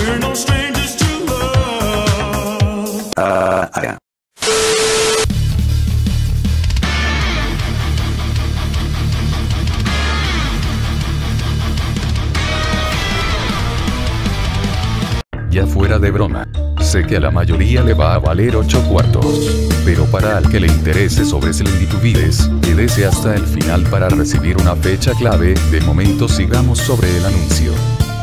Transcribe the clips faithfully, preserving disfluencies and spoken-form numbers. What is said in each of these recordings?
We're no strangers to love. Ah, ah. Ya fuera de broma. Sé que a la mayoría le va a valer ocho cuartos. Pero para al que le interese sobre similitudes, quédese hasta el final para recibir una fecha clave. De momento sigamos sobre el anuncio.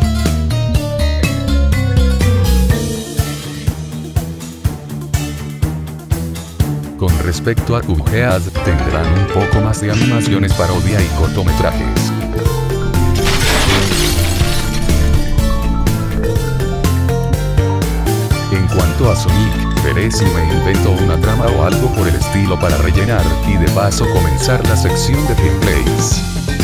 Con respecto a Cuphead, tendrán un poco más de animaciones, parodia y cortometrajes. En cuanto a Sonic, veré si me invento una trama o algo por el estilo para rellenar, y de paso comenzar la sección de gameplays.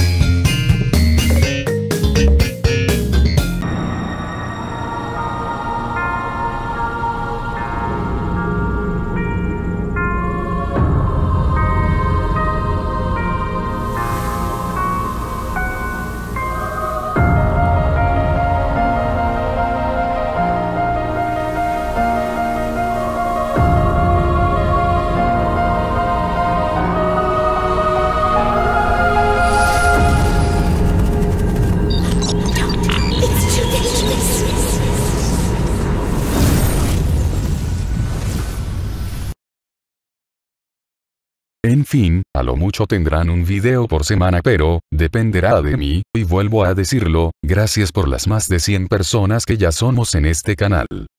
En fin, a lo mucho tendrán un video por semana, pero dependerá de mí, y vuelvo a decirlo, gracias por las más de cien personas que ya somos en este canal.